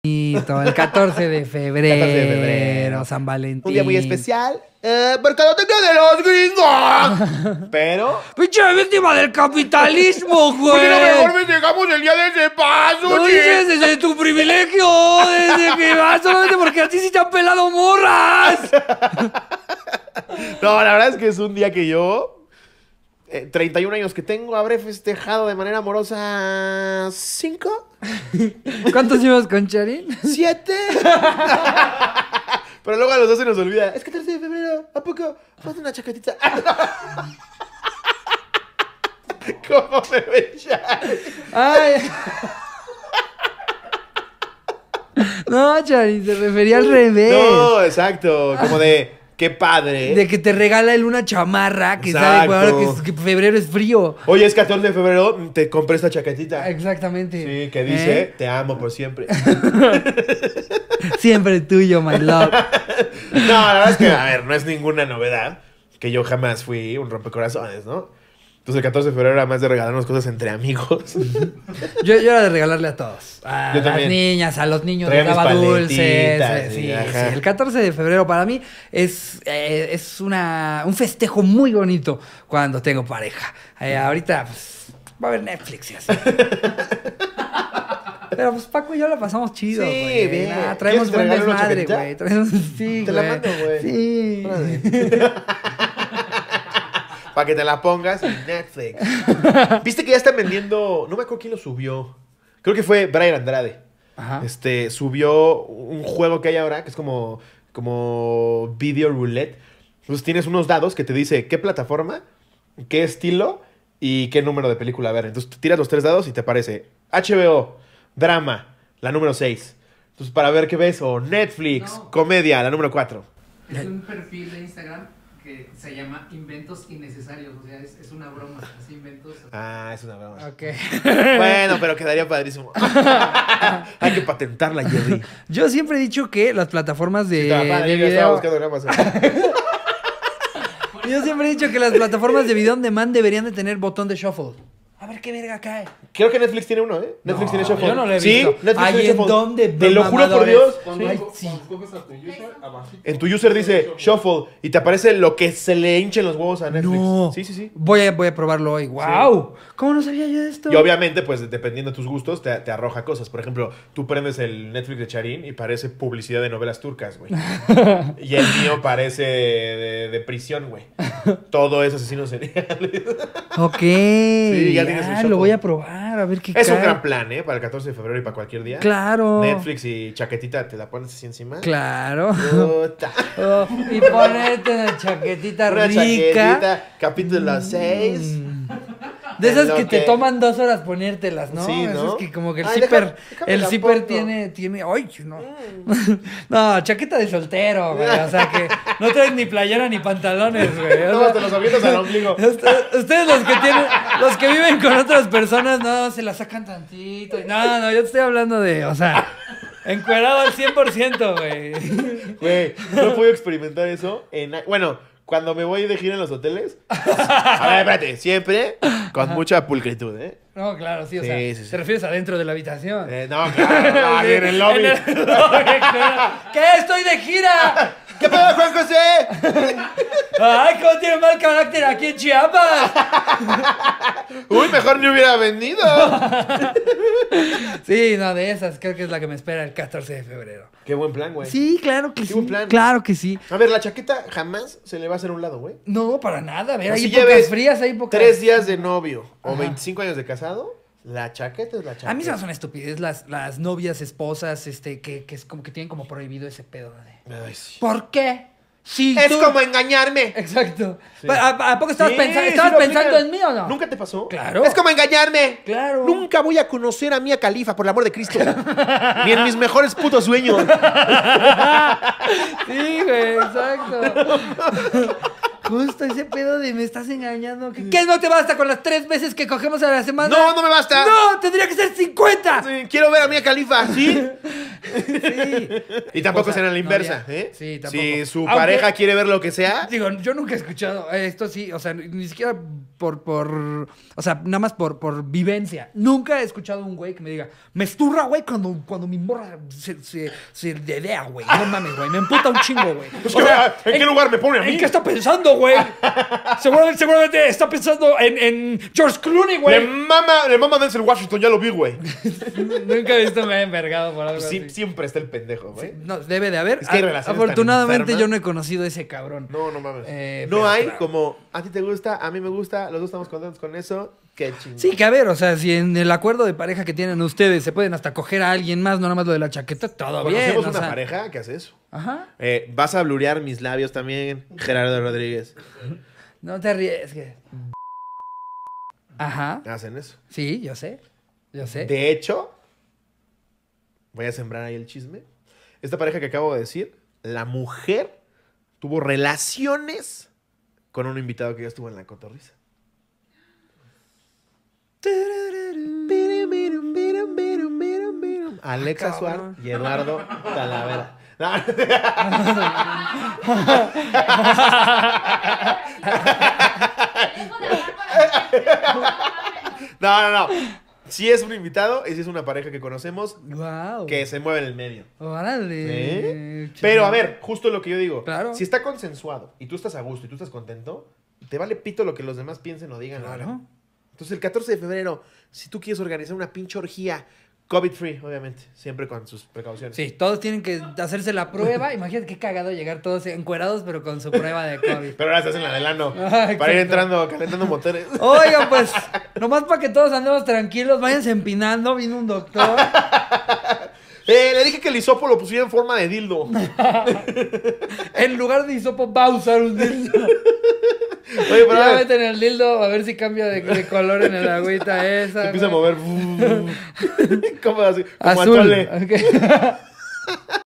El 14 de febrero. 14 de febrero. San Valentín. Un día muy especial. Mercadotecnia de los gringos. Pero... ¡Pinche víctima del capitalismo, güey! ¿Por qué no mejor festejamos el día de ese paso, Lo dices desde tu privilegio, desde que vas, solamente porque a ti sí te han pelado morras. No, la verdad es que es un día que yo, 31 años que tengo, habré festejado de manera amorosa 5, ¿Cuántos llevas con Charín? 7. Pero luego a los 2 se nos olvida. Es 14 de febrero, ¿a poco? Ponte una chaquetita. ¿Cómo me ven ya? Ay. No, Charín, se refería al revés. No, exacto. Como de, qué padre. De que te regala él una chamarra que Exacto. sabe claro que febrero es frío. Oye, es 14 de febrero, te compré esta chaquetita. Exactamente. Sí, que dice, te amo por siempre. Siempre tuyo, my love. No, la verdad es que, a ver, no es ninguna novedad que yo jamás fui un rompecorazones, ¿no? Entonces el 14 de febrero era más de regalarnos cosas entre amigos. Yo era de regalarle a todos. A Yo las también. niñas, a los niños Traía les mis daba paletitas, dulces. sí, Sí, ajá. sí. El 14 de febrero para mí es un festejo muy bonito cuando tengo pareja. Ahorita pues, va a haber Netflix y así. Pero pues Paco y yo la pasamos chido, Sí, güey. bien. Nah, traemos ¿Quieres buen que te regale una desmadre, chaquetita? güey. Sí, Te la güey. mando, güey. Sí. Órale. Para que te la pongas en Netflix. ¿Viste que ya están vendiendo? No me acuerdo quién lo subió. Creo que fue Brian Andrade. Ajá. Subió un juego que hay ahora que es como video roulette. Entonces tienes unos dados que te dice qué plataforma, qué estilo y qué número de película ver. Entonces tú tiras los 3 dados y te aparece HBO, drama, la número 6. Entonces para ver qué ves, o Netflix, No. comedia, la número 4. Es un perfil de Instagram que se llama Inventos Innecesarios. O sea, es una broma. Así inventos. Ah, es una broma. Ok. Bueno, pero quedaría padrísimo. Hay que patentarla, Jerry. Yo siempre he dicho que las plataformas de, Estaba padre, de yo estaba video. buscando en Amazon. Yo siempre he dicho que las plataformas de video on demand deberían de tener botón de shuffle. A ver qué verga cae. Creo que Netflix tiene uno, ¿eh? Netflix tiene Shuffle. Yo no lo he Sí, visto. Netflix Ahí tiene en Shuffle. donde Te lo juro por mamadores. Dios. Cuando, Ay, cuando sí. escoges a tu user, abajito. En tu user dice Shuffle y te aparece lo que se le hinchen los huevos a Netflix. No. Sí, sí, sí. Voy a probarlo hoy. ¡Wow! ¿Cómo no sabía yo de esto? Y obviamente, pues dependiendo de tus gustos, te arroja cosas. Por ejemplo, tú prendes el Netflix de Charín y parece publicidad de novelas turcas, güey. Y el mío parece de prisión, güey. Todo es asesinos seriales. Ok. ya tienes el lo shuffle. voy a probar, a ver qué Es un cae. gran plan, ¿eh? Para el 14 de febrero y para cualquier día. Claro. Netflix y chaquetita, te la pones así encima. Claro. Puta. Oh, y ponerte una chaquetita Una rica. chaquetita, capítulo 6. De esas En lo que te que- toman 2 horas ponértelas, ¿no? Sí, ¿no? Esas que como que el Ay, zipper, déjame el la zipper pongo. tiene, ay, no. No, chaqueta de soltero, güey. O sea que no traes ni playera ni pantalones, güey. O No, sea, te los avientas al ombligo. Ustedes los que viven con otras personas, no, se la sacan tantito. No, yo te estoy hablando de, o sea, encuerado al 100%, güey. Güey, no he podido experimentar eso. Bueno, cuando me voy de gira en los hoteles. A ver, espérate, siempre con mucha pulcritud, ¿eh? No, claro, sí, o Sí, sea, sí, sí. te refieres adentro de la habitación. No, claro, no, aquí en el lobby. En el lobby, claro. ¿Qué? ¡Estoy de gira! ¿Qué pedo, Juan José? ¡Ay, cómo tiene mal carácter aquí en Chiapas! Uy, mejor ni hubiera vendido. Sí, no, de esas creo que es la que me espera el 14 de febrero. Qué buen plan, güey. Sí, claro que Qué sí. buen plan. Claro que sí. A ver, la chaqueta jamás se le va a hacer a un lado, güey. No, para nada. A ver, hay Así épocas lleves frías, hay épocas... 3 días de novio o Ajá. 25 años de casado, la chaqueta es la chaqueta. A mí se me hacen estupidez las novias, esposas, que es como que tienen como prohibido ese pedo. Ay, sí. ¿Por qué? Si Es tú- como engañarme. Exacto. Sí. ¿A poco estabas, Sí, estabas sí lo pensando aplican. en mí o no? ¿Nunca te pasó? Claro. Es como engañarme. Claro. Nunca voy a conocer a Mia Khalifa, por el amor de Cristo. Ni en mis mejores putos sueños. Sí, güey, exacto. Justo ese pedo de me estás engañando. ¿Qué no te basta con las 3 veces que cogemos a la semana? No, no me basta. No, tendría que ser 50. Sí, quiero ver a Mia Khalifa, ¿sí? Sí. Y tampoco Esposa, será la inversa, novia. ¿eh? Sí, tampoco. Si su Aunque- pareja quiere ver lo que sea, Digo, yo nunca he escuchado esto sí, o sea, ni siquiera o sea, nada más por vivencia. Nunca he escuchado un güey que me diga, me esturra, güey, cuando mi morra se dedea, güey. No mames, güey, me emputa un chingo, güey. pues, O sea, ¿en qué lugar me pone a mí? ¿En qué está pensando, güey? Seguramente está pensando en George Clooney, Le güey. mama Denzel Washington, ya lo vi, güey. Nunca he visto me he envergado por algo Sí, así. siempre está el pendejo, güey. No, debe de haber. Es que hay relaciones tan Afortunadamente enfermas. yo no he conocido a ese cabrón. No mames. Pero no hay claro. como, a ti te gusta, a mí me gusta, los dos estamos contentos con eso. Qué chingón. Sí, que a ver, o sea, si en el acuerdo de pareja que tienen ustedes se pueden hasta coger a alguien más, no nada más lo de la chaqueta, todo bien. Conocemos o una sea. pareja que hace eso. Ajá. Vas a blurear mis labios también, Gerardo Rodríguez. No te arriesgues. Ajá. Hacen eso. Sí, yo sé. Yo sé. De hecho, voy a sembrar ahí el chisme. Esta pareja que acabo de decir, la mujer tuvo relaciones con un invitado que ya estuvo en la cotorriza. Alexa cabrón. Suárez y Eduardo Talavera. No, no. Sí es un invitado y sí es una pareja que conocemos Wow. que se mueve en el medio. Órale. Pero a ver, justo lo que yo digo. Claro. Si está consensuado y tú estás a gusto y tú estás contento, te vale pito lo que los demás piensen o digan. Claro. ahora. Entonces el 14 de febrero, si tú quieres organizar una pinche orgía, COVID-free, obviamente, siempre con sus precauciones. Sí, todos tienen que hacerse la prueba. Imagínate qué cagado llegar todos encuerados, pero con su prueba de COVID. Pero ahora estás en la del ano, Ah, para ir exacto. entrando, calentando motores. Oigan, pues, nomás para que todos andemos tranquilos, váyanse empinando, vino un doctor. Le dije que el hisopo lo pusiera en forma de dildo. En lugar de hisopo va a usar un dildo. Oye, pero a Ya ver, meten el dildo a ver si cambia de color en el agüita esa. se empieza a güey. mover. ¿Cómo así? Como Azul. atole. Ok.